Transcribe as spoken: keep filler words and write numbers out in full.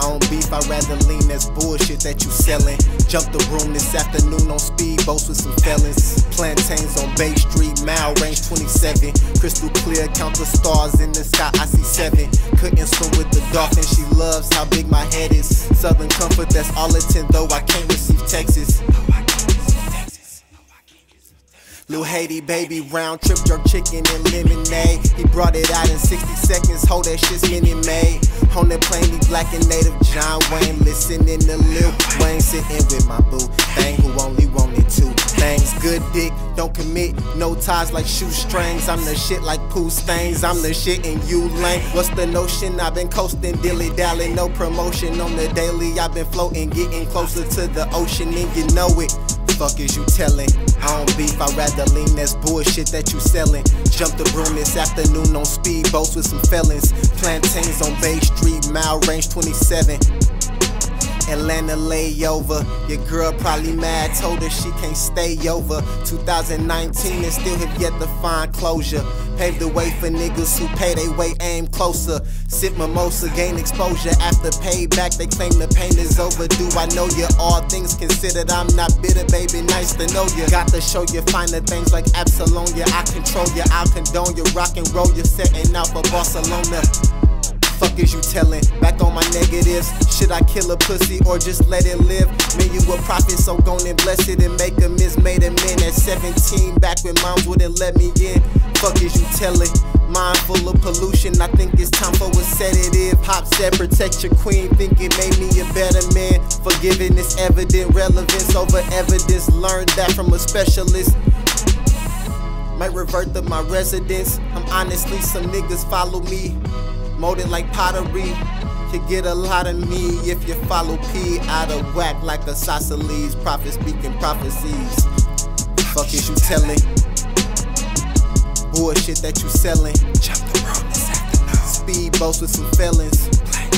don't beef, I'd rather lean, that's bullshit that you selling. Jump the room this afternoon on speedboats with some felons. Plantains on Bay Street, mile range twenty-seven. Crystal clear, count the stars in the sky, I see seven. Couldn't swim with the dolphin, she loves how big my head is. Southern comfort, that's all intent, though I can't receive Texas. Lil Haiti baby, round trip jerk chicken and lemonade. He brought it out in sixty seconds, hold that shit's minute made. On that plane, he black and native John Wayne, listening to Lil Wayne, sitting with my boo thing who only wanted two things. Good dick, don't commit, no ties like shoestrings. I'm the shit like poo stains, I'm the shit and you lame. What's the notion? I've been coasting, dilly dally, no promotion on the daily. I've been floating, getting closer to the ocean, and you know it. Fuck is you telling? I don't beef, I'd rather lean, that's bullshit that you selling. Jump the room this afternoon on speedboats with some felons. Plantains on Bay Street, mile range twenty-seven. Atlanta layover, your girl probably mad, told her she can't stay over. two thousand nineteen and still have yet to find closure. Paved the way for niggas who pay they way, aim closer. Sip mimosa, gain exposure after payback, they claim the pain is overdue. I know you, all things considered, I'm not bitter, baby, nice to know you. Got to show you finer things like Absalom, yeah, I control you, I'll condone you, rock and roll, you're setting out for Barcelona. Fuck is you telling? Back on my negatives. Should I kill a pussy or just let it live? Man, you a prophet, so gon' and bless it and make a miss. Made a man at seventeen, back when moms wouldn't let me in. Fuck is you telling? Mind full of pollution, I think it's time for a sedative. Hop said protect your queen, think it made me a better man. Forgiveness evident, relevance over evidence. Learned that from a specialist. Might revert to my residence. I'm honestly, some niggas follow me. Molded like pottery, you get a lot of me if you follow P out of whack like a isosceles. Prophet speaking prophecies. Fuck is you telling? Bullshit that you selling. Jump the road this afternoon. Speedboats with some felons.